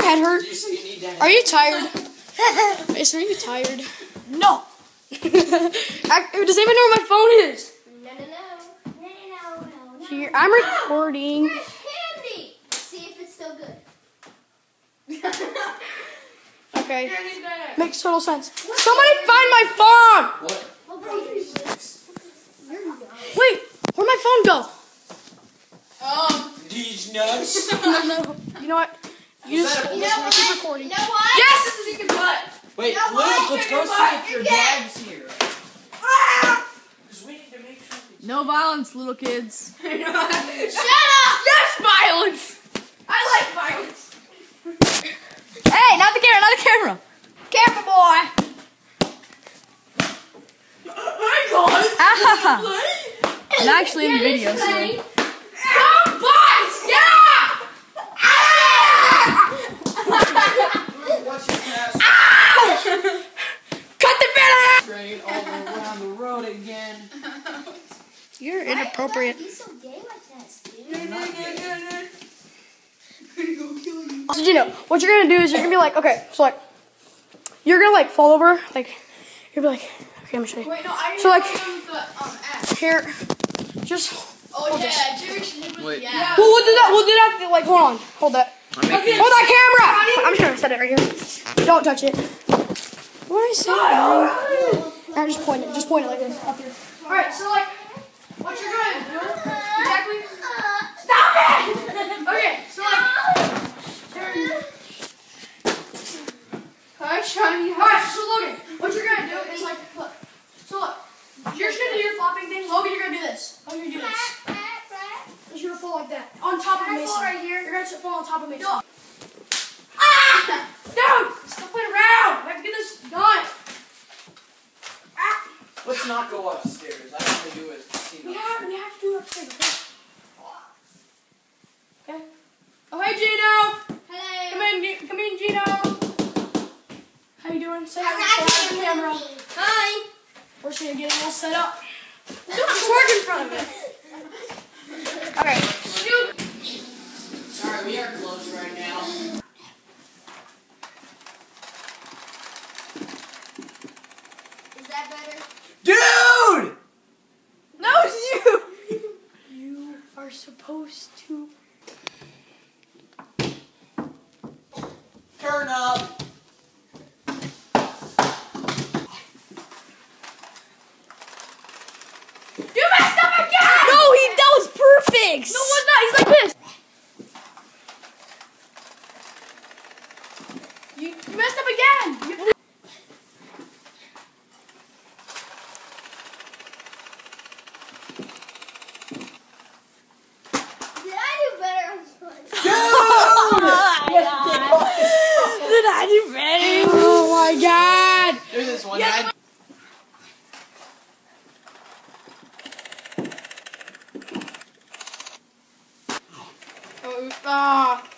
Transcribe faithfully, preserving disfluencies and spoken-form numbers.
head hurt? Are you tired? Mason, are you tired? No. Does anybody know where my phone is? No, no, no. No, no, no, no. Here, I'm recording. Where's candy? Let's see if it's still good. Okay. Makes total sense. Somebody find my phone! What? Wait, where'd my phone go? Um, these nuts. No, no. You know what? You just that a you know just what? keep recording. You know what? Yes, this is a good butt. Wait, You know Luke, what? let's go You're see right. if your You get- dad's here. Because we need to make sure. No violence, little kids. Shut up! Yes, violence. I like violence. Hey, not the camera, not the camera. Camera boy. Ah, I'm actually in the video, so. come boys, yeah! What's your past Cut the video. train all around the road again? You're inappropriate. Why are you so gay like that, dude? I'm not gay. So, you know, what you're gonna do is you're gonna be like, okay, so like, you're gonna like fall over, like, you'll be like, okay, I'm gonna show you. Wait, no, I So, like- with the, um, ass. Here, just, Oh, hold yeah, this. Jerry should hit with Wait. the ass. Well, we'll do that, we'll do that, like, hold on, hold that. I'm making Hold that camera! I'm just gonna set it right here. Don't touch it. What did I say? I just point it, just point it like this, up here. Alright, so like, what you're gonna do, exactly, stop it! Okay, so like, alright, shiny. Alright, so Logan, what you're gonna do is like, look, so look, you're just gonna do your flopping thing. Logan, you're gonna do this. Logan, you're gonna do this. You're gonna fall like that, on top of Can I Mason. fall right here? You're gonna fall on top of Mason. No. Ah! Dude, stop playing around. We have to get this done. Ah! Let's not go upstairs. I want to do it. We have, we have to do it upstairs. Okay. Oh, hey, Gino. Hello. Come in, G- come in, Gino. How you doing? Say hi I'm say not hi to the camera. Hi. We're just gonna get it all set up. Just work in front of it. Okay. Shoot. Sorry, we are close right now. Is that better? Dude! No, it's you. You are supposed to. Turn up. You messed up again! No, he that was perfect! No, it was not. He's like this. You, you messed up again! You- Did I do better on this one? Did I do better? Oh my god! There's this one Yes, guy. Oh, ah.